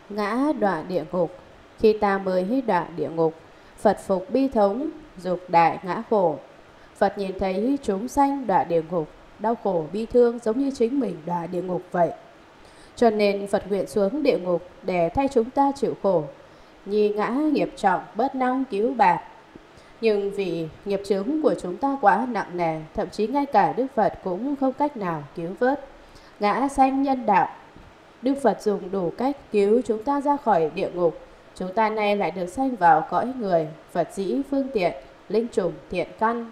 ngã đọa địa ngục. Khi ta mới đọa địa ngục, Phật phục bi thống, dục đại ngã khổ. Phật nhìn thấy chúng sanh đọa địa ngục, đau khổ bi thương giống như chính mình đọa địa ngục vậy. Cho nên Phật nguyện xuống địa ngục để thay chúng ta chịu khổ. Nhi ngã nghiệp trọng bớt năng cứu bạt. Nhưng vì nghiệp chướng của chúng ta quá nặng nề, thậm chí ngay cả Đức Phật cũng không cách nào cứu vớt. Ngã sanh nhân đạo, Đức Phật dùng đủ cách cứu chúng ta ra khỏi địa ngục. Chúng ta nay lại được sanh vào cõi người, Phật dĩ phương tiện, linh trùng thiện căn.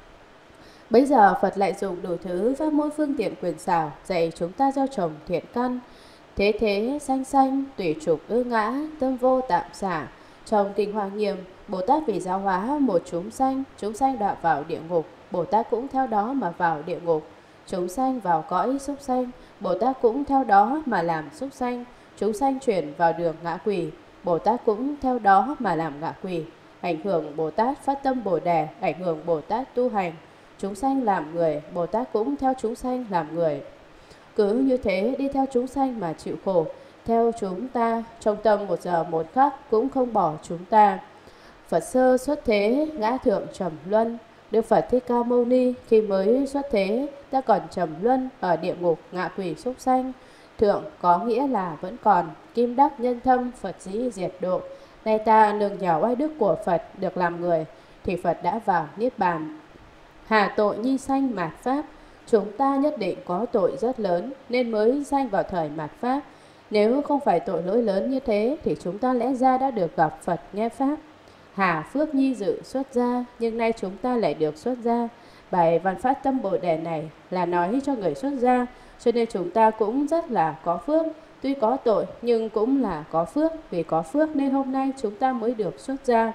Bây giờ Phật lại dùng đủ thứ pháp môn phương tiện quyền xảo dạy chúng ta gieo trồng thiện căn. Thế thế sanh sanh, tùy trục ư ngã, tâm vô tạm xả. Trong Kinh Hoa Nghiêm, Bồ Tát vì giáo hóa một chúng sanh đọa vào địa ngục, Bồ Tát cũng theo đó mà vào địa ngục. Chúng sanh vào cõi súc sanh, Bồ Tát cũng theo đó mà làm súc sanh. Chúng sanh chuyển vào đường ngạ quỷ, Bồ Tát cũng theo đó mà làm ngạ quỷ. Ảnh hưởng Bồ Tát phát tâm Bồ Đề, ảnh hưởng Bồ Tát tu hành. Chúng sanh làm người, Bồ Tát cũng theo chúng sanh làm người. Cứ như thế đi theo chúng sanh mà chịu khổ, theo chúng ta, trong tâm một giờ một khắc cũng không bỏ chúng ta. Phật sơ xuất thế, ngã thượng trầm luân. Đức Phật Thích Ca Mâu Ni khi mới xuất thế ta còn trầm luân ở địa ngục ngạ quỷ súc sanh. Thượng có nghĩa là vẫn còn, kim đắc nhân thâm, Phật dĩ diệt độ. Nay ta nương nhờ oai đức của Phật được làm người, thì Phật đã vào Niết Bàn. Hà tội nhi sanh mạt Pháp, chúng ta nhất định có tội rất lớn nên mới sanh vào thời mạt Pháp. Nếu không phải tội lỗi lớn như thế thì chúng ta lẽ ra đã được gặp Phật nghe Pháp. Hà phước nhi dự xuất gia, nhưng nay chúng ta lại được xuất gia. Bài văn phát tâm Bồ Đề này là nói cho người xuất gia, cho nên chúng ta cũng rất là có phước. Tuy có tội nhưng cũng là có phước, vì có phước nên hôm nay chúng ta mới được xuất gia.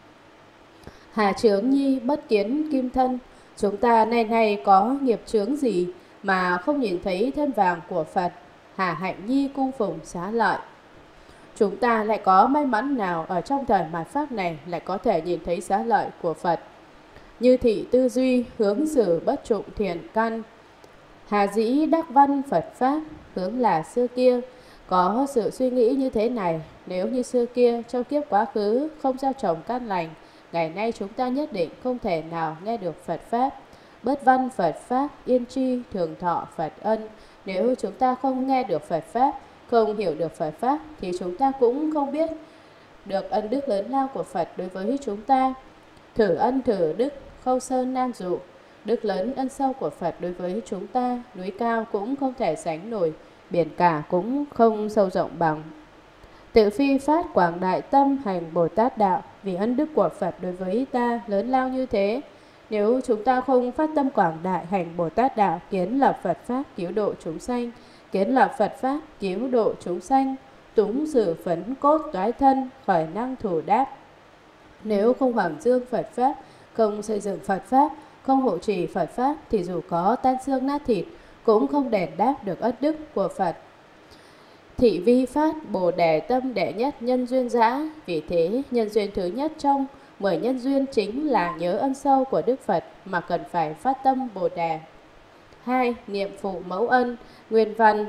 Hà chướng nhi bất kiến kim thân, chúng ta nay có nghiệp chướng gì mà không nhìn thấy thân vàng của Phật. Hà hạnh nhi cung phụng xá lợi, chúng ta lại có may mắn nào ở trong thời mạt Pháp này lại có thể nhìn thấy xá lợi của Phật. Như thị tư duy hướng xử bất trụ thiện căn, hà dĩ đắc văn Phật Pháp, hướng là xưa kia có sự suy nghĩ như thế này. Nếu như xưa kia trong kiếp quá khứ không gieo trồng căn lành, ngày nay chúng ta nhất định không thể nào nghe được Phật Pháp. Bất văn Phật Pháp, yên tri thường thọ Phật ân. Nếu chúng ta không nghe được Phật Pháp, không hiểu được Phật Pháp, thì chúng ta cũng không biết được ân đức lớn lao của Phật đối với chúng ta. Thử ân thử đức, khâu sơn nan dụ. Đức lớn ân sâu của Phật đối với chúng ta, núi cao cũng không thể sánh nổi, biển cả cũng không sâu rộng bằng. Tự phi phát quảng đại tâm hành Bồ Tát đạo, vì ân đức của Phật đối với ta lớn lao như thế. Nếu chúng ta không phát tâm quảng đại hành Bồ Tát đạo, kiến lập Phật Pháp cứu độ chúng sanh, kiến lập Phật Pháp cứu độ chúng sanh, túng sự phấn cốt toái thân, khởi năng thủ đáp. Nếu không hoàng dương Phật Pháp, không xây dựng Phật Pháp, không hộ trì Phật Pháp, thì dù có tan xương nát thịt cũng không đền đáp được ân đức của Phật. Thị vi phát Bồ Đề tâm đệ nhất nhân duyên giã. Vì thế nhân duyên thứ nhất trong 10 nhân duyên chính là nhớ ân sâu của Đức Phật mà cần phải phát tâm Bồ Đề. 2. Niệm phụ mẫu ân. Nguyên văn: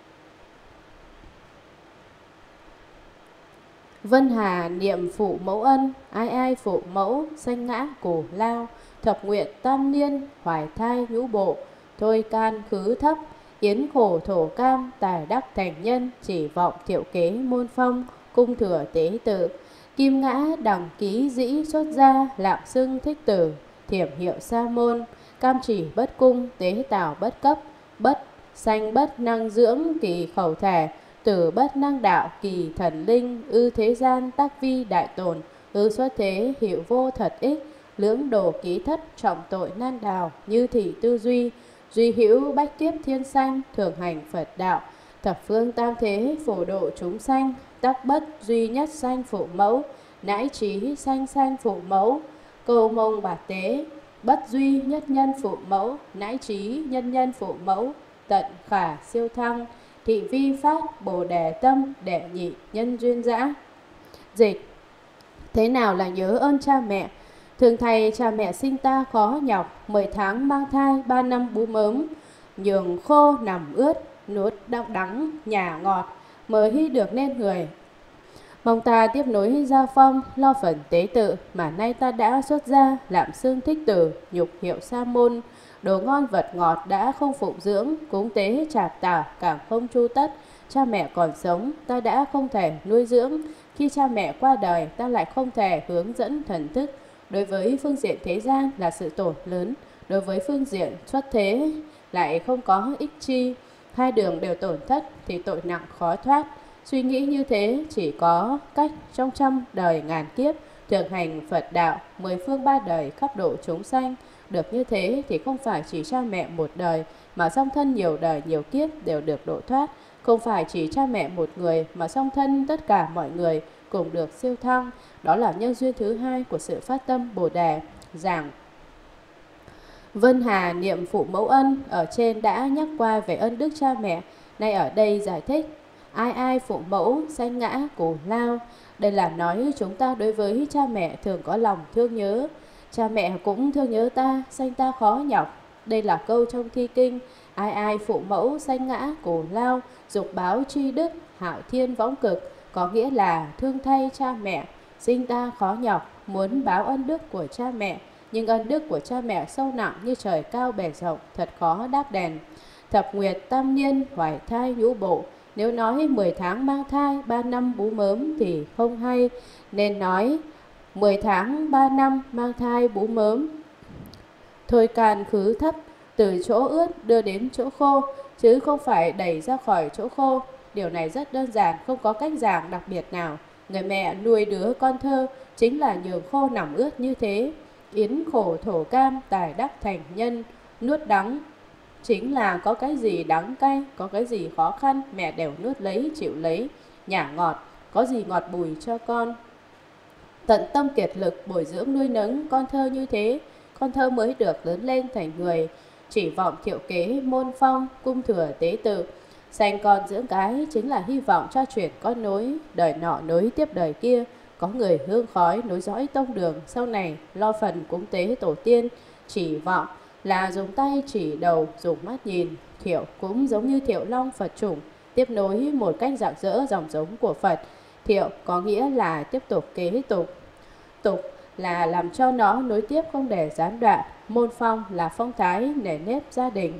Vân Hà niệm phụ mẫu ân, ai ai phụ mẫu, sanh ngã cổ lao. Thập nguyện tam niên, hoài thai nhũ bộ, thôi can khứ thấp. Yến khổ thổ cam, tài đắc thành nhân, chỉ vọng thiệu kế môn phong, cung thừa tế tự. Kim ngã đẳng ký dĩ xuất gia, lạng xưng thích tử, thiểm hiệu sa môn. Cam chỉ bất cung, tế tảo bất cấp, bất sanh bất năng dưỡng, kỳ khẩu thể. Tử bất năng đạo, kỳ thần linh. Ư thế gian tác vi đại tồn, ư xuất thế hiệu vô thật ích. Lưỡng đồ ký thất, trọng tội nan đào, như thị tư duy. Duy hữu bách kiếp thiên sanh, thường hành Phật đạo. Thập phương tam thế phổ độ chúng sanh, tắc bất duy nhất sanh phụ mẫu, nãi trí sanh sanh phụ mẫu. Câu mông bạt tế, bất duy nhất nhân phụ mẫu, nãi trí nhân nhân phụ mẫu. Tận khả siêu thăng, thị vi phát Bồ Đề tâm đệ nhị nhân duyên giã. Dịch: thế nào là nhớ ơn cha mẹ? Thường thầy cha mẹ sinh ta khó nhọc, 10 tháng mang thai, 3 năm bú mớm, nhường khô nằm ướt, nuốt đau đắng, nhả ngọt, mới được nên người. Mong ta tiếp nối gia phong, lo phần tế tự, mà nay ta đã xuất gia, lạm xương thích tử, nhục hiệu sa môn. Đồ ngon vật ngọt đã không phụng dưỡng, cúng tế trạc tả, càng không chu tất. Cha mẹ còn sống, ta đã không thể nuôi dưỡng. Khi cha mẹ qua đời, ta lại không thể hướng dẫn thần thức. Đối với phương diện thế gian là sự tổn lớn, đối với phương diện xuất thế lại không có ích chi. Hai đường đều tổn thất thì tội nặng khó thoát. Suy nghĩ như thế chỉ có cách trong trăm đời ngàn kiếp thường hành Phật đạo, 10 phương 3 đời khắp độ chúng sanh. Được như thế thì không phải chỉ cha mẹ một đời mà song thân nhiều đời nhiều kiếp đều được độ thoát. Không phải chỉ cha mẹ một người mà song thân tất cả mọi người cùng được siêu thăng. Đó là nhân duyên thứ hai của sự phát tâm Bồ Đề. Giảng Vân Hà niệm phụ mẫu ân, ở trên đã nhắc qua về ân đức cha mẹ, nay ở đây giải thích. Ai ai phụ mẫu sanh ngã cù lao. Đây là nói chúng ta đối với cha mẹ thường có lòng thương nhớ. Cha mẹ cũng thương nhớ ta, sanh ta khó nhọc. Đây là câu trong thi kinh. Ai ai phụ mẫu sanh ngã cù lao, dục báo tri đức, hạo thiên võng cực. Có nghĩa là thương thay cha mẹ, sinh ta khó nhọc, muốn báo ân đức của cha mẹ. Nhưng ân đức của cha mẹ sâu nặng như trời cao bể rộng, thật khó đáp đền. Thập nguyệt tam niên hoài thai nhũ bộ. Nếu nói 10 tháng mang thai, 3 năm bú mớm thì không hay. Nên nói 10 tháng 3 năm mang thai bú mớm. Thôi can khứ thấp, từ chỗ ướt đưa đến chỗ khô, chứ không phải đẩy ra khỏi chỗ khô. Điều này rất đơn giản, không có cách giảng đặc biệt nào. Người mẹ nuôi đứa con thơ chính là nhường khô nằm ướt như thế. Yến khổ thổ cam, tài đắc thành nhân, nuốt đắng. Chính là có cái gì đắng cay, có cái gì khó khăn, mẹ đều nuốt lấy, chịu lấy, nhả ngọt, có gì ngọt bùi cho con. Tận tâm kiệt lực bồi dưỡng nuôi nấng con thơ như thế, con thơ mới được lớn lên thành người. Chỉ vọng thiệu kế, môn phong, cung thừa tế tự. Sanh con dưỡng cái chính là hy vọng cho chuyển con nối, đời nọ nối tiếp đời kia. Có người hương khói nối dõi tông đường, sau này lo phần cúng tế tổ tiên. Chỉ vọng là dùng tay chỉ đầu, dùng mắt nhìn. Thiệu cũng giống như thiệu long Phật chủng, tiếp nối một cách rạng rỡ dòng giống của Phật. Thiệu có nghĩa là tiếp tục kế tục. Tục là làm cho nó nối tiếp không để gián đoạn. Môn phong là phong thái nề nếp gia đình.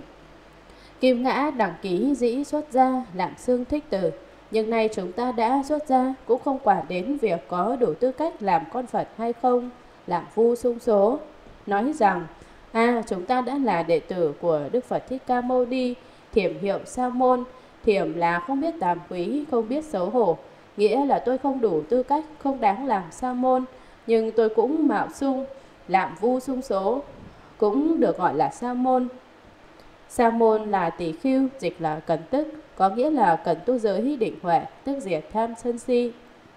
Kim ngã đẳng ký dĩ xuất gia, lạm xương thích tử. Nhưng nay chúng ta đã xuất gia, cũng không quản đến việc có đủ tư cách làm con Phật hay không. Lạm vu sung số, nói rằng chúng ta đã là đệ tử của Đức Phật Thích Ca Mâu Ni, thiểm hiệu sa môn. Thiểm là không biết tàm quý, không biết xấu hổ, nghĩa là tôi không đủ tư cách, không đáng làm sa môn, nhưng tôi cũng mạo sung. Lạm vu sung số cũng được gọi là sa môn. Sa môn là tỷ khưu, dịch là cần tức, có nghĩa là cần tu giới định huệ, tức diệt tham sân si.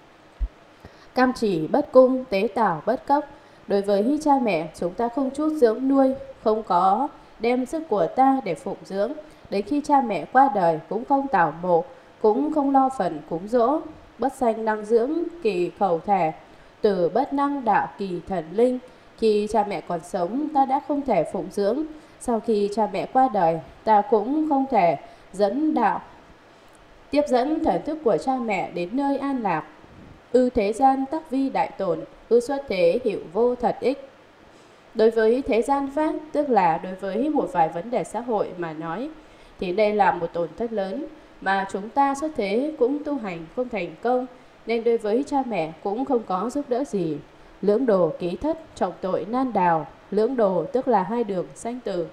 Cam chỉ bất cung, tế tảo bất cốc. Đối với cha mẹ, chúng ta không chút dưỡng nuôi, không có đem sức của ta để phụng dưỡng. Đến khi cha mẹ qua đời cũng không tảo mộ, cũng không lo phần cúng dỗ. Bất sanh năng dưỡng kỳ khẩu thể, từ bất năng đạo kỳ thần linh. Khi cha mẹ còn sống, ta đã không thể phụng dưỡng. Sau khi cha mẹ qua đời, ta cũng không thể dẫn đạo, tiếp dẫn thần thức của cha mẹ đến nơi an lạc. Ư thế gian tắc vi đại tổn, ư xuất thế hiệu vô thật ích. Đối với thế gian pháp, tức là đối với một vài vấn đề xã hội mà nói, thì đây là một tổn thất lớn mà chúng ta xuất thế cũng tu hành không thành công, nên đối với cha mẹ cũng không có giúp đỡ gì. Lưỡng đồ ký thất, trọng tội nan đào. Lưỡng đồ tức là hai đường sanh tử.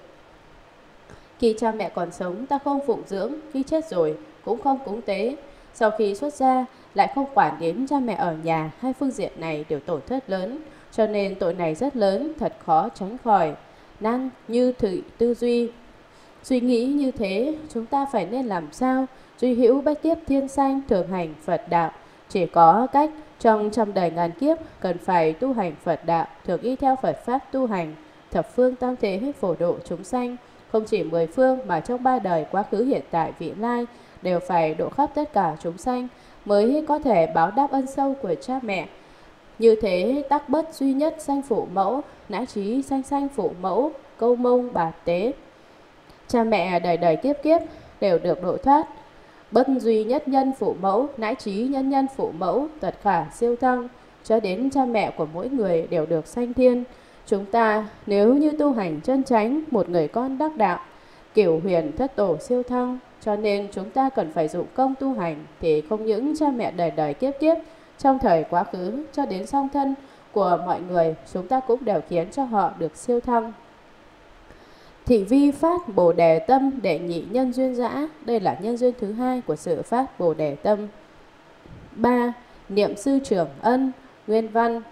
Khi cha mẹ còn sống ta không phụng dưỡng, khi chết rồi cũng không cúng tế. Sau khi xuất gia lại không quản đến cha mẹ ở nhà, hai phương diện này đều tổn thất lớn. Cho nên tội này rất lớn, thật khó tránh khỏi. Nan như thử tư duy. Suy nghĩ như thế, chúng ta phải nên làm sao? Duy hữu bách kiếp thiên sanh, thường hành Phật đạo. Chỉ có cách trong trăm đời ngàn kiếp cần phải tu hành Phật đạo, thường y theo Phật Pháp tu hành, thập phương tam thế phổ độ chúng sanh. Không chỉ 10 phương mà trong 3 đời quá khứ hiện tại vị lai đều phải độ khắp tất cả chúng sanh mới có thể báo đáp ân sâu của cha mẹ. Như thế tắc bất duy nhất sanh phụ mẫu, nã trí sanh sanh phụ mẫu, câu mông bạt tế. Cha mẹ đời đời kiếp kiếp đều được độ thoát. Bất duy nhất nhân phụ mẫu, nãi trí nhân nhân phụ mẫu, tật khả siêu thăng, cho đến cha mẹ của mỗi người đều được sanh thiên. Chúng ta nếu như tu hành chân chánh, một người con đắc đạo, cửu huyền thất tổ siêu thăng, cho nên chúng ta cần phải dụng công tu hành, thì không những cha mẹ đời đời kiếp kiếp trong thời quá khứ cho đến song thân của mọi người, chúng ta cũng đều khiến cho họ được siêu thăng. Thị vi phát Bồ Đề tâm đệ nhị nhân duyên dã, đây là nhân duyên thứ hai của sự phát Bồ Đề tâm. 3. Niệm sư trưởng ân. Nguyên văn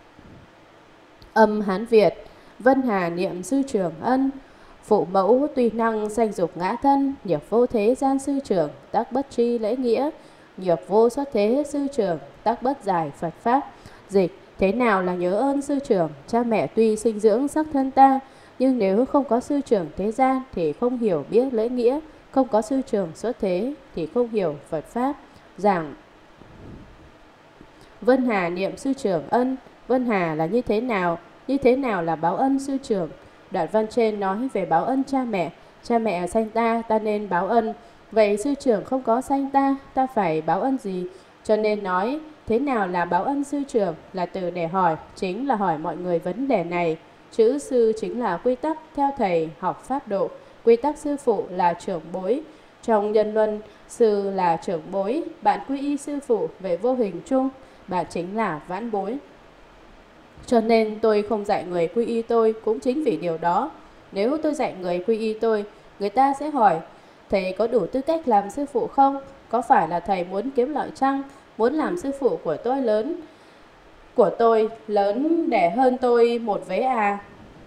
âm Hán Việt. Vân Hà niệm sư trưởng ân. Phụ mẫu tuy năng sanh dục ngã thân, nhược vô thế gian sư trưởng, tác bất tri lễ nghĩa, nhược vô xuất thế sư trưởng, tác bất giải Phật pháp. Dịch: thế nào là nhớ ơn sư trưởng? Cha mẹ tuy sinh dưỡng sắc thân ta, nhưng nếu không có sư trưởng thế gian thì không hiểu biết lễ nghĩa, không có sư trưởng xuất thế thì không hiểu Phật pháp. Giảng: Vân Hà niệm sư trưởng ân. Vân Hà là như thế nào? Như thế nào là báo ân sư trưởng? Đoạn văn trên nói về báo ân cha mẹ. Cha mẹ sanh ta, ta nên báo ân. Vậy sư trưởng không có sanh ta, ta phải báo ân gì? Cho nên nói thế nào là báo ân sư trưởng là từ để hỏi, chính là hỏi mọi người vấn đề này. Chữ sư chính là quy tắc theo thầy học pháp độ. Quy tắc sư phụ là trưởng bối. Trong nhân luân, sư là trưởng bối. Bạn quy y sư phụ về vô hình chung, bạn chính là vãn bối. Cho nên tôi không dạy người quy y tôi cũng chính vì điều đó. Nếu tôi dạy người quy y tôi, người ta sẽ hỏi: thầy có đủ tư cách làm sư phụ không? Có phải là thầy muốn kiếm lợi chăng? Muốn làm sư phụ của tôi lớn để hơn tôi một vế à?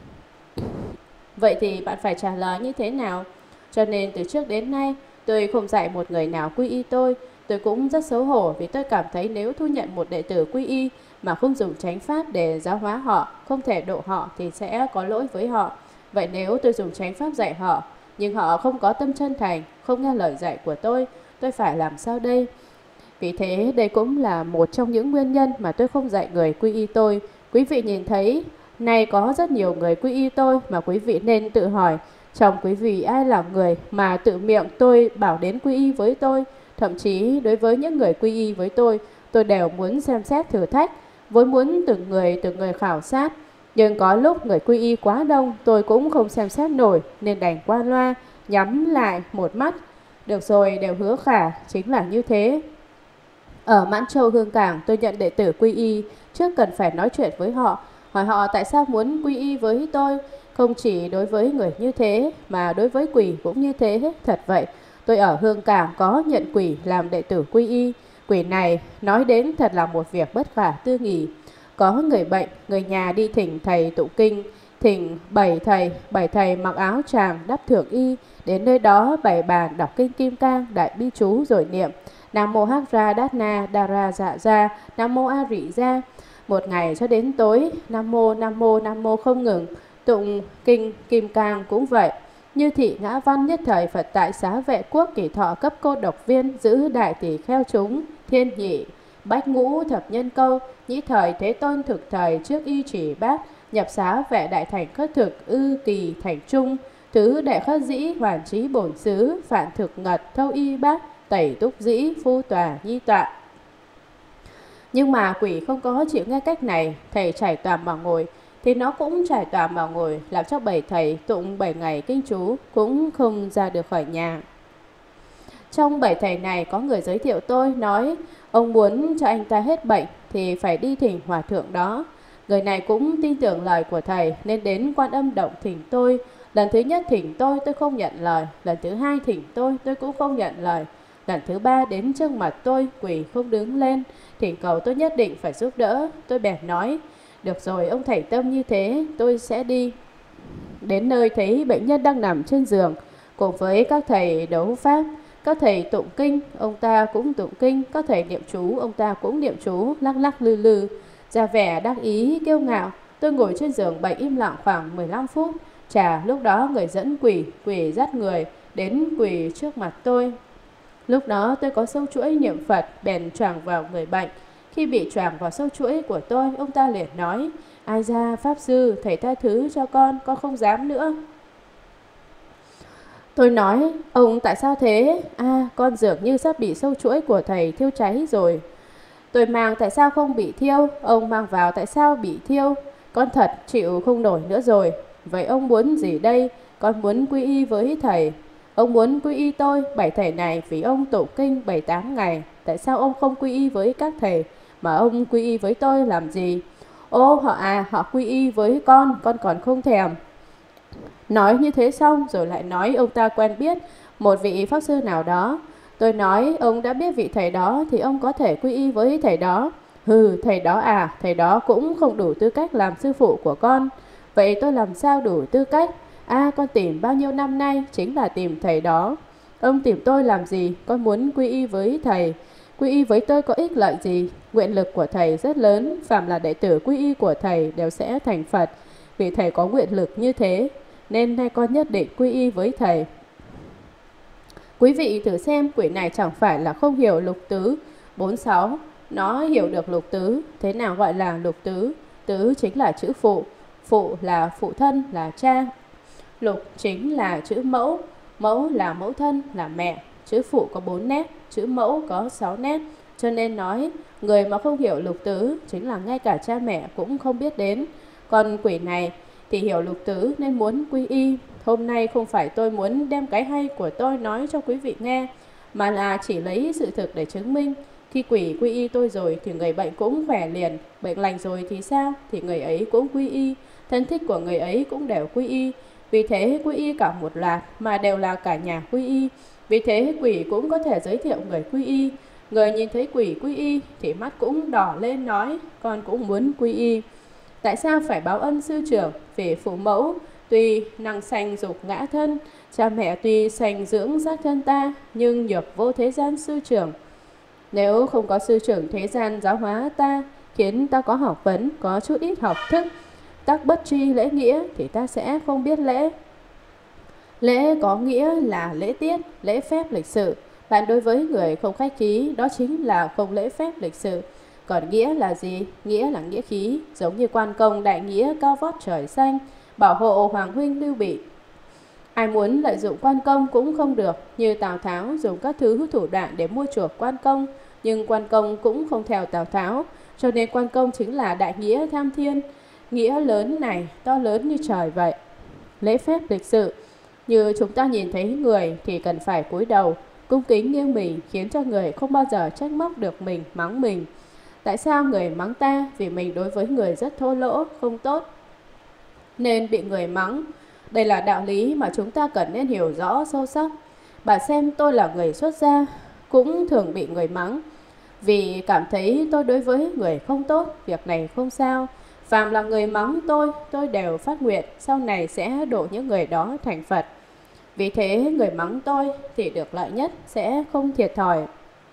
Vậy thì bạn phải trả lời như thế nào? Cho nên từ trước đến nay tôi không dạy một người nào quy y tôi. Tôi cũng rất xấu hổ vì tôi cảm thấy nếu thu nhận một đệ tử quy y mà không dùng chánh pháp để giáo hóa họ, không thể độ họ thì sẽ có lỗi với họ. Vậy nếu tôi dùng chánh pháp dạy họ, nhưng họ không có tâm chân thành, không nghe lời dạy của tôi phải làm sao đây? Vì thế đây cũng là một trong những nguyên nhân mà tôi không dạy người quy y tôi. Quý vị nhìn thấy nay có rất nhiều người quy y tôi, mà quý vị nên tự hỏi trong quý vị ai là người mà tự miệng tôi bảo đến quy y với tôi. Thậm chí đối với những người quy y với tôi đều muốn xem xét thử thách, vốn muốn từng người khảo sát. Nhưng có lúc người quy y quá đông, tôi cũng không xem xét nổi, nên đành qua loa, nhắm lại một mắt. Được rồi, đều hứa khả, chính là như thế. Ở Mãn Châu Hương Cảng, tôi nhận đệ tử quy y, trước cần phải nói chuyện với họ, hỏi họ tại sao muốn quy y với tôi. Không chỉ đối với người như thế, mà đối với quỷ cũng như thế. Thật vậy, tôi ở Hương Cảng có nhận quỷ làm đệ tử quy y. Quỷ này nói đến thật là một việc bất khả tư nghị. Có người bệnh, người nhà đi thỉnh thầy tụng kinh, thỉnh bảy thầy mặc áo tràng đắp thượng y, đến nơi đó bày bàn đọc kinh Kim Cang, đại bi chú rồi niệm Nam mô Hắc Ra Đát Na Đa Ra Dạ Ra, Nam mô A Rị Ra. Một ngày cho đến tối, Nam mô không ngừng. Tụng kinh Kim Cang cũng vậy. Như thị ngã văn nhất thời Phật tại Xá Vệ Quốc Kỷ Thọ cấp cô độc viên, giữ đại tỷ kheo chúng, thiên nhị bách ngũ thập nhân câu, nhĩ thời Thế Tôn thực thời trước y chỉ bát, nhập Xá Vệ đại thành khất thực, ư kỳ thành trung, thứ đệ khất dĩ hoàn trí bổn xứ, phản thực ngật thâu y bát, tẩy túc dĩ phu tòa nhi tọa. Nhưng mà quỷ không có chịu nghe cách này. Thầy trải tòa mà ngồi thì nó cũng trải tòa mà ngồi, làm cho bảy thầy tụng 7 ngày kinh chú cũng không ra được khỏi nhà. Trong 7 thầy này có người giới thiệu tôi, nói ông muốn cho anh ta hết bệnh thì phải đi thỉnh hòa thượng đó. Người này cũng tin tưởng lời của thầy nên đến Quan Âm Động thỉnh tôi. Lần thứ nhất thỉnh tôi không nhận lời. Lần thứ hai thỉnh tôi cũng không nhận lời. Lần thứ ba đến trước mặt tôi, quỷ không đứng lên, thỉnh cầu tôi nhất định phải giúp đỡ. Tôi bèn nói: được rồi, ông thầy tâm như thế, tôi sẽ đi. Đến nơi thấy bệnh nhân đang nằm trên giường, cùng với các thầy đấu pháp. Các thầy tụng kinh, ông ta cũng tụng kinh. Các thầy niệm chú, ông ta cũng niệm chú, lắc lắc lư lư, ra vẻ đắc ý kiêu ngạo. Tôi ngồi trên giường bệnh im lặng khoảng 15 phút. Chả lúc đó người dẫn quỷ dắt người đến quỳ trước mặt tôi. Lúc đó tôi có sâu chuỗi niệm Phật, bèn choàng vào người bệnh. Khi bị choàng vào sâu chuỗi của tôi, ông ta liền nói: ai ra Pháp Sư, thầy tha thứ cho con không dám nữa. Tôi nói, ông tại sao thế? À, con dường như sắp bị sâu chuỗi của thầy thiêu cháy rồi. Tôi mang tại sao không bị thiêu? Ông mang vào tại sao bị thiêu? Con thật chịu không nổi nữa rồi. Vậy ông muốn gì đây? Con muốn quy y với thầy. Ông muốn quy y tôi, 7 thầy này vì ông tụng kinh 7-8 ngày. Tại sao ông không quy y với các thầy mà ông quy y với tôi làm gì? Ô họ quy y với con còn không thèm. Nói như thế xong rồi lại nói ông ta quen biết một vị pháp sư nào đó. Tôi nói ông đã biết vị thầy đó thì ông có thể quy y với thầy đó. Hừ, thầy đó à, thầy đó cũng không đủ tư cách làm sư phụ của con. Vậy tôi làm sao đủ tư cách? À, con tìm bao nhiêu năm nay chính là tìm thầy đó. Ông tìm tôi làm gì? Con muốn quy y với thầy. Quy y với tôi có ích lợi gì? Nguyện lực của thầy rất lớn, phàm là đệ tử quy y của thầy đều sẽ thành Phật. Vì thầy có nguyện lực như thế, nên nay con nhất định quy y với thầy. Quý vị thử xem, quỷ này chẳng phải là không hiểu lục tứ 46. Nó hiểu được lục tứ. Thế nào gọi là lục tứ? Tứ chính là chữ phụ. Phụ là phụ thân, là cha. Lục chính là chữ mẫu. Mẫu là mẫu thân, là mẹ. Chữ phụ có 4 nét, chữ mẫu có 6 nét. Cho nên nói, người mà không hiểu lục tứ chính là ngay cả cha mẹ cũng không biết đến. Còn quỷ này thì hiểu lục tứ nên muốn quy y. Hôm nay không phải tôi muốn đem cái hay của tôi nói cho quý vị nghe, mà là chỉ lấy sự thực để chứng minh. Khi quỷ quy y tôi rồi thì người bệnh cũng khỏe liền. Bệnh lành rồi thì sao? Thì người ấy cũng quy y. Thân thích của người ấy cũng đều quy y. Vì thế quy y cả một loạt mà đều là cả nhà quy y. Vì thế quỷ cũng có thể giới thiệu người quy y. Người nhìn thấy quỷ quy y thì mắt cũng đỏ lên nói con cũng muốn quy y. Tại sao phải báo ân sư trưởng? Vì phụ mẫu tuy năng sanh dục ngã thân, cha mẹ tuy sanh dưỡng giác thân ta, nhưng nhược vô thế gian sư trưởng. Nếu không có sư trưởng thế gian giáo hóa ta, khiến ta có học vấn, có chút ít học thức, tắc bất tri lễ nghĩa, thì ta sẽ không biết lễ. Lễ có nghĩa là lễ tiết, lễ phép lịch sự. Bạn đối với người không khách khí, đó chính là không lễ phép lịch sự. Còn nghĩa là gì? Nghĩa là nghĩa khí, giống như quan công đại nghĩa cao vót trời xanh, bảo hộ hoàng huynh Lưu Bị. Ai muốn lợi dụng quan công cũng không được, như Tào Tháo dùng các thứ thủ đoạn để mua chuộc quan công, nhưng quan công cũng không theo Tào Tháo, cho nên quan công chính là đại nghĩa tham thiên, nghĩa lớn này to lớn như trời vậy. Lễ phép lịch sự, như chúng ta nhìn thấy người thì cần phải cúi đầu, cung kính nghiêng mình, khiến cho người không bao giờ trách móc được mình, mắng mình. Tại sao người mắng ta? Vì mình đối với người rất thô lỗ, không tốt, nên bị người mắng. Đây là đạo lý mà chúng ta cần nên hiểu rõ sâu sắc. Bà xem tôi là người xuất gia, cũng thường bị người mắng, vì cảm thấy tôi đối với người không tốt. Việc này không sao. Phàm là người mắng tôi đều phát nguyện sau này sẽ độ những người đó thành Phật. Vì thế người mắng tôi thì được lợi nhất, sẽ không thiệt thòi.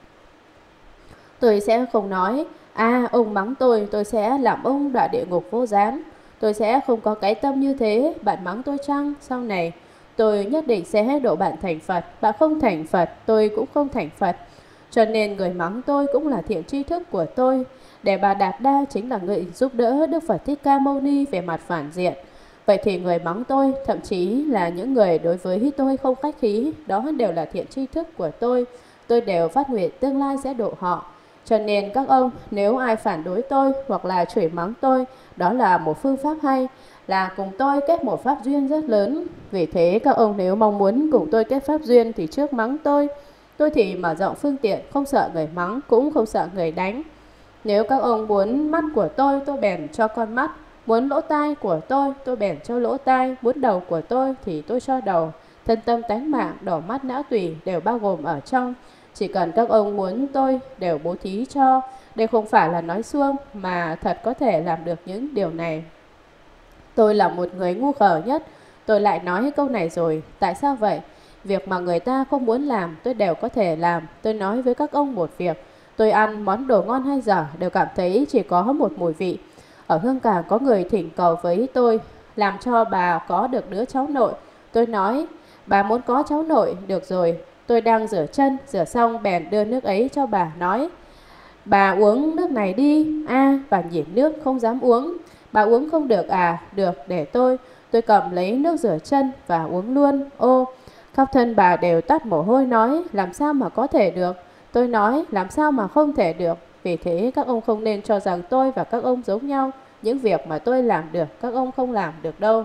Tôi sẽ không nói ông mắng tôi sẽ làm ông đọa địa ngục vô gián. Tôi sẽ không có cái tâm như thế. Bạn mắng tôi chăng? Sau này tôi nhất định sẽ độ bạn thành Phật. Bạn không thành Phật, tôi cũng không thành Phật. Cho nên người mắng tôi cũng là thiện tri thức của tôi. Để Bà Đạt Đa chính là người giúp đỡ Đức Phật Thích Ca Mâu Ni về mặt phản diện. Vậy thì người mắng tôi, thậm chí là những người đối với tôi không khách khí, đó đều là thiện tri thức của tôi. Tôi đều phát nguyện tương lai sẽ độ họ. Cho nên các ông, nếu ai phản đối tôi hoặc là chửi mắng tôi, đó là một phương pháp hay, là cùng tôi kết một pháp duyên rất lớn. Vì thế các ông nếu mong muốn cùng tôi kết pháp duyên thì trước mắng tôi thì mở rộng phương tiện, không sợ người mắng, cũng không sợ người đánh. Nếu các ông muốn mắt của tôi bèn cho con mắt. Muốn lỗ tai của tôi bèn cho lỗ tai. Muốn đầu của tôi thì tôi cho đầu. Thân tâm tánh mạng, đầu mắt não tủy đều bao gồm ở trong. Chỉ cần các ông muốn tôi đều bố thí cho. Đây không phải là nói suông, mà thật có thể làm được những điều này. Tôi là một người ngu khờ nhất. Tôi lại nói câu này rồi. Tại sao vậy? Việc mà người ta không muốn làm tôi đều có thể làm. Tôi nói với các ông một việc. Tôi ăn món đồ ngon hay dở đều cảm thấy chỉ có một mùi vị. Ở Hương Cảng có người thỉnh cầu với tôi làm cho bà có được đứa cháu nội. Tôi nói bà muốn có cháu nội, được rồi. Tôi đang rửa chân, rửa xong bèn đưa nước ấy cho bà, nói bà uống nước này đi. Bà nhìn nước không dám uống. Bà uống không được à? Được, để tôi cầm lấy nước rửa chân và uống luôn. Khắp thân bà đều toát mồ hôi nói, làm sao mà có thể được. Tôi nói, làm sao mà không thể được. Vì thế các ông không nên cho rằng tôi và các ông giống nhau. Những việc mà tôi làm được, các ông không làm được đâu.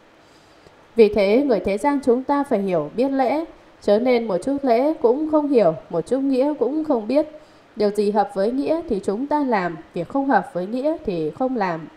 Vì thế người thế gian chúng ta phải hiểu biết lễ, chớ nên một chút lễ cũng không hiểu, một chút nghĩa cũng không biết. Điều gì hợp với nghĩa thì chúng ta làm, việc không hợp với nghĩa thì không làm.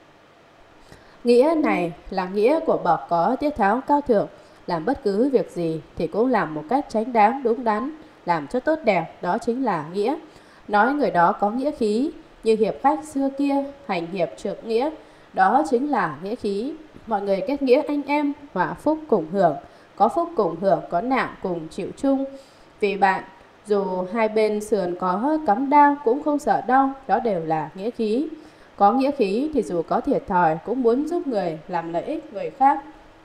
Nghĩa này là nghĩa của bậc có tiết tháo cao thượng, làm bất cứ việc gì thì cũng làm một cách chánh đáng đúng đắn, làm cho tốt đẹp, đó chính là nghĩa. Nói người đó có nghĩa khí, như hiệp khách xưa kia, hành hiệp trượng nghĩa, đó chính là nghĩa khí. Mọi người kết nghĩa anh em, họa phúc cùng hưởng, có phúc cùng hưởng, có nạn cùng chịu chung. Vì bạn, dù hai bên sườn có cắm đao cũng không sợ đau, đó đều là nghĩa khí. Có nghĩa khí thì dù có thiệt thòi cũng muốn giúp người, làm lợi ích người khác.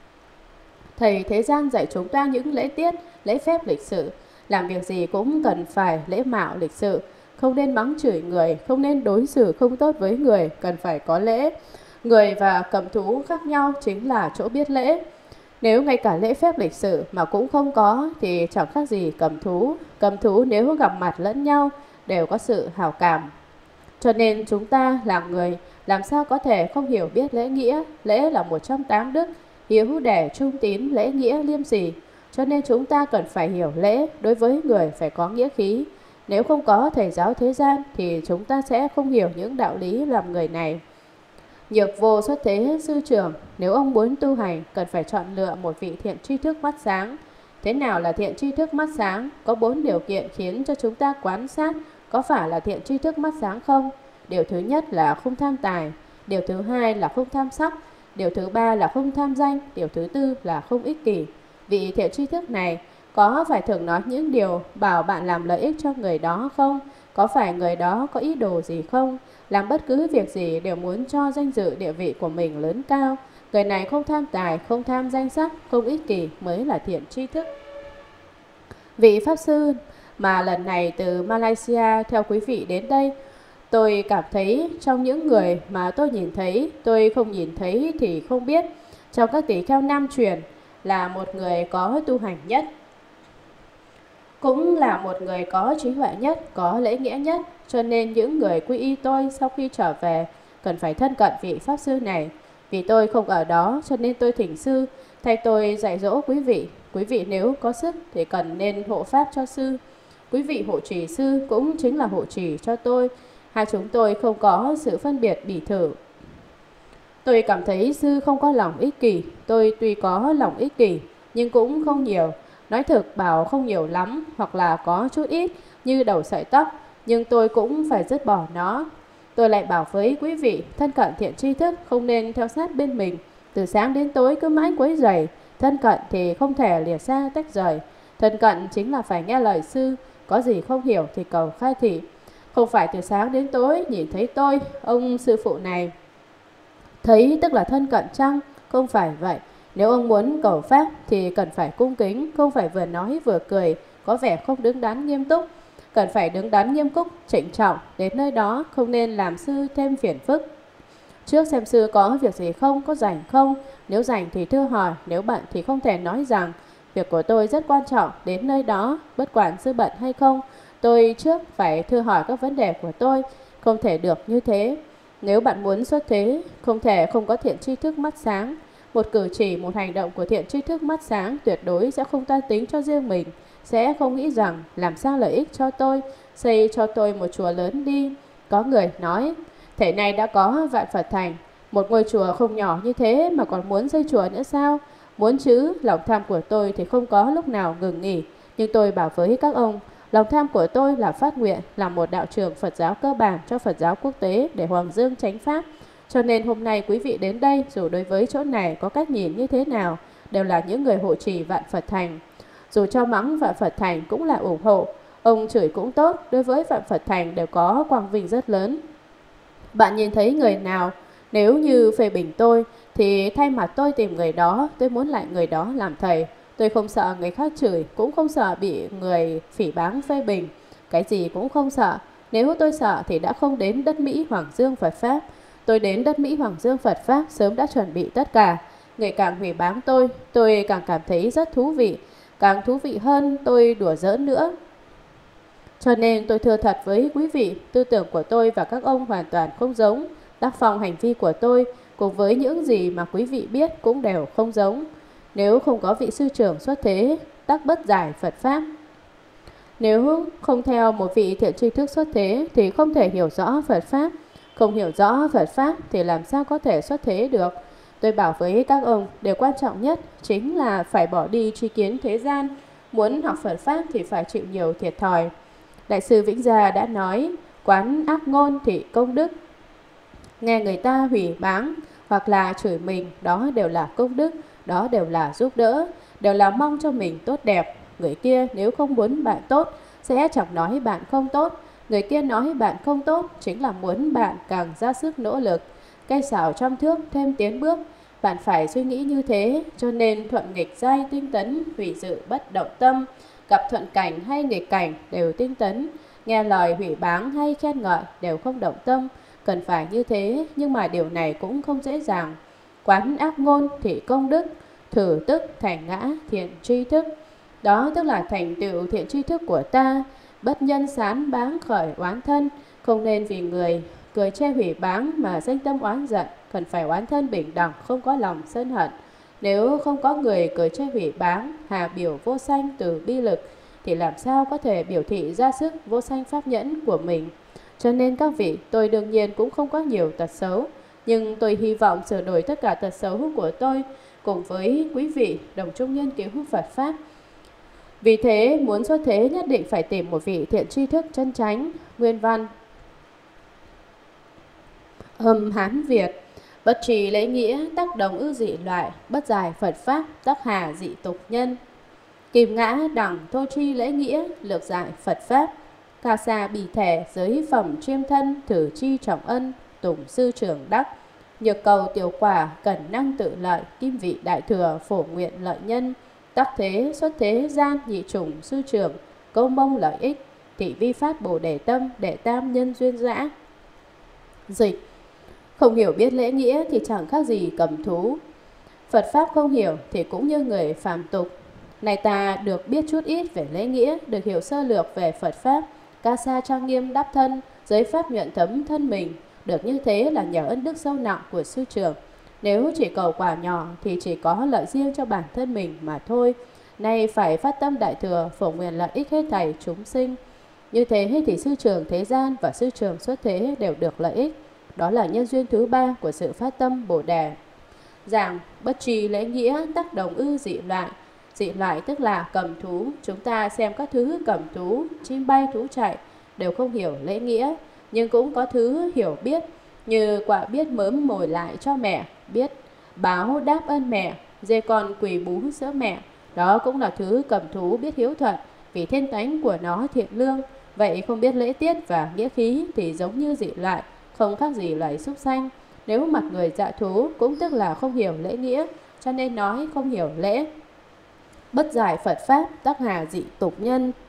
Thầy thế gian dạy chúng ta những lễ tiết, lễ phép lịch sự. Làm việc gì cũng cần phải lễ mạo lịch sự. Không nên mắng chửi người, không nên đối xử không tốt với người, cần phải có lễ. Người và cầm thú khác nhau chính là chỗ biết lễ. Nếu ngay cả lễ phép lịch sự mà cũng không có thì chẳng khác gì cầm thú. Cầm thú nếu gặp mặt lẫn nhau đều có sự hảo cảm. Cho nên chúng ta là người làm sao có thể không hiểu biết lễ nghĩa. Lễ là một trong 8 đức, hiếu để trung tín, lễ nghĩa liêm sỉ. Cho nên chúng ta cần phải hiểu lễ, đối với người phải có nghĩa khí. Nếu không có thầy giáo thế gian thì chúng ta sẽ không hiểu những đạo lý làm người này. Nhược vô xuất thế sư trưởng, nếu ông muốn tu hành cần phải chọn lựa một vị thiện tri thức mắt sáng. Thế nào là thiện tri thức mắt sáng? Có 4 điều kiện khiến cho chúng ta quan sát có phải là thiện tri thức mắt sáng không? Điều thứ nhất là không tham tài, điều thứ hai là không tham sắc, điều thứ ba là không tham danh, điều thứ tư là không ích kỷ. Vị thiện tri thức này có phải thường nói những điều bảo bạn làm lợi ích cho người đó không? Có phải người đó có ý đồ gì không? Làm bất cứ việc gì đều muốn cho danh dự địa vị của mình lớn cao. Người này không tham tài, không tham danh sắc, không ích kỷ mới là thiện tri thức. Vị Pháp Sư mà lần này từ Malaysia theo quý vị đến đây, tôi cảm thấy trong những người mà tôi nhìn thấy, tôi không nhìn thấy thì không biết, trong các tỷ kheo nam truyền là một người có tu hành nhất, cũng là một người có trí huệ nhất, có lễ nghĩa nhất. Cho nên những người quy y tôi sau khi trở về cần phải thân cận vị Pháp Sư này. Vì tôi không ở đó cho nên tôi thỉnh sư thay tôi dạy dỗ quý vị. Quý vị nếu có sức thì cần nên hộ pháp cho sư. Quý vị hộ trì sư cũng chính là hộ trì cho tôi. Hai chúng tôi không có sự phân biệt bỉ thử. Tôi cảm thấy sư không có lòng ích kỷ. Tôi tuy có lòng ích kỷ nhưng cũng không nhiều. Nói thực bảo không nhiều lắm hoặc là có chút ít như đầu sợi tóc, nhưng tôi cũng phải dứt bỏ nó. Tôi lại bảo với quý vị thân cận thiện tri thức không nên theo sát bên mình. Từ sáng đến tối cứ mãi quấy rầy. Thân cận thì không thể lìa xa tách rời. Thân cận chính là phải nghe lời sư. Có gì không hiểu thì cầu khai thị. Không phải từ sáng đến tối nhìn thấy tôi, ông sư phụ này thấy tức là thân cận chăng? Không phải vậy. Nếu ông muốn cầu pháp thì cần phải cung kính, không phải vừa nói vừa cười, có vẻ không đứng đắn nghiêm túc. Cần phải đứng đắn nghiêm túc, trịnh trọng, đến nơi đó không nên làm sư thêm phiền phức. Trước xem sư có việc gì không, có rảnh không? Nếu rảnh thì thưa hỏi, nếu bận thì không thể nói rằng việc của tôi rất quan trọng, đến nơi đó, bất quản sư bận hay không. Tôi trước phải thưa hỏi các vấn đề của tôi, không thể được như thế. Nếu bạn muốn xuất thế, không thể không có thiện tri thức mắt sáng. Một cử chỉ, một hành động của thiện tri thức mắt sáng tuyệt đối sẽ không toan tính cho riêng mình, sẽ không nghĩ rằng làm sao lợi ích cho tôi, xây cho tôi một chùa lớn đi. Có người nói, thể này đã có vạn Phật thành, một ngôi chùa không nhỏ như thế mà còn muốn xây chùa nữa sao? Muốn chứ, lòng tham của tôi thì không có lúc nào ngừng nghỉ. Nhưng tôi bảo với các ông, lòng tham của tôi là phát nguyện làm một đạo trường Phật giáo cơ bản cho Phật giáo quốc tế để hoàng dương chánh pháp. Cho nên hôm nay quý vị đến đây, dù đối với chỗ này có cách nhìn như thế nào, đều là những người hộ trì vạn Phật thành. Dù cho mắng vạn Phật thành cũng là ủng hộ, ông chửi cũng tốt, đối với vạn Phật thành đều có quang vinh rất lớn. Bạn nhìn thấy người nào nếu như phê bình tôi thì thay mặt tôi tìm người đó, tôi muốn lại người đó làm thầy. Tôi không sợ người khác chửi, cũng không sợ bị người phỉ báng phê bình, cái gì cũng không sợ. Nếu tôi sợ thì đã không đến đất Mỹ Hoàng Dương Phật Pháp. Tôi đến đất Mỹ Hoàng Dương Phật Pháp sớm đã chuẩn bị tất cả. Người càng hủy báng tôi càng cảm thấy rất thú vị. Càng thú vị hơn, tôi đùa giỡn nữa. Cho nên tôi thưa thật với quý vị, tư tưởng của tôi và các ông hoàn toàn không giống. Tác phong hành vi của tôi cùng với những gì mà quý vị biết cũng đều không giống. Nếu không có vị sư trưởng xuất thế, tắc bất giải Phật Pháp. Nếu không theo một vị thiện tri thức xuất thế thì không thể hiểu rõ Phật Pháp. Không hiểu rõ Phật Pháp thì làm sao có thể xuất thế được. Tôi bảo với các ông, điều quan trọng nhất chính là phải bỏ đi tri kiến thế gian. Muốn học Phật Pháp thì phải chịu nhiều thiệt thòi. Đại sư Vĩnh Gia đã nói, quán ác ngôn thị công đức. Nghe người ta hủy báng hoặc là chửi mình, đó đều là công đức, đó đều là giúp đỡ, đều là mong cho mình tốt đẹp. Người kia nếu không muốn bạn tốt, sẽ chẳng nói bạn không tốt. Người kia nói bạn không tốt, chính là muốn bạn càng ra sức nỗ lực. Cây xảo trăm thước thêm tiến bước. Bạn phải suy nghĩ như thế, cho nên thuận nghịch giai tinh tấn, hủy dự bất động tâm. Gặp thuận cảnh hay nghịch cảnh đều tinh tấn, nghe lời hủy báng hay khen ngợi đều không động tâm. Cần phải như thế, nhưng mà điều này cũng không dễ dàng. Quán ác ngôn thị công đức, thử tức thành ngã thiện tri thức. Đó tức là thành tựu thiện tri thức của ta. Bất nhân sán báng khởi oán thân, không nên vì người cười chê hủy báng mà danh tâm oán giận. Cần phải oán thân bình đẳng, không có lòng sân hận. Nếu không có người cười chê hủy báng, hà biểu vô sanh từ bi lực, thì làm sao có thể biểu thị ra sức vô sanh pháp nhẫn của mình. Cho nên các vị, tôi đương nhiên cũng không có nhiều tật xấu, nhưng tôi hy vọng sửa đổi tất cả tật xấu của tôi cùng với quý vị đồng chung nghiên cứu Phật Pháp. Vì thế, muốn xuất thế nhất định phải tìm một vị thiện tri thức chân chánh. Nguyên văn Hán Việt: bất trì lễ nghĩa, tác đồng ư dị loại, bất giải Phật Pháp, tác hà dị tục nhân. Kim ngã đẳng thô tri lễ nghĩa, lược giải Phật Pháp. Ca sa bì thẻ, giới phẩm chiêm thân, thử chi trọng ân, tùng sư trưởng đắc. Nhược cầu tiểu quả, cẩn năng tự lợi, kim vị đại thừa, phổ nguyện lợi nhân. Tắc thế, xuất thế gian, nhị chủng sư trưởng, câu mong lợi ích. Thị vi phát bồ đề tâm, đệ tam nhân duyên dã. Dịch: không hiểu biết lễ nghĩa thì chẳng khác gì cầm thú. Phật Pháp không hiểu thì cũng như người phàm tục. Này ta được biết chút ít về lễ nghĩa, được hiểu sơ lược về Phật Pháp. Ca sa trang nghiêm đắp thân, giới pháp nhuận thấm thân mình. Được như thế là nhờ ân đức sâu nặng của sư trưởng. Nếu chỉ cầu quả nhỏ thì chỉ có lợi riêng cho bản thân mình mà thôi. Nay phải phát tâm đại thừa, phổ nguyện lợi ích hết thảy chúng sinh. Như thế thì sư trưởng thế gian và sư trưởng xuất thế đều được lợi ích. Đó là nhân duyên thứ ba của sự phát tâm Bồ Đề. Giảng bất trì lễ nghĩa, tác đồng ư dị loại. Dị loại tức là cầm thú. Chúng ta xem các thứ cầm thú, chim bay thú chạy đều không hiểu lễ nghĩa, nhưng cũng có thứ hiểu biết, như quạ biết mớm mồi lại cho mẹ, biết báo đáp ơn mẹ, dê con quỳ bú sữa mẹ. Đó cũng là thứ cầm thú biết hiếu thuận, vì thiên tánh của nó thiện lương. Vậy không biết lễ tiết và nghĩa khí thì giống như dị loại, không khác gì loài súc sanh. Nếu mặt người dạ thú cũng tức là không hiểu lễ nghĩa, cho nên nói không hiểu lễ. Bất giải Phật Pháp, tác hà dị tục nhân.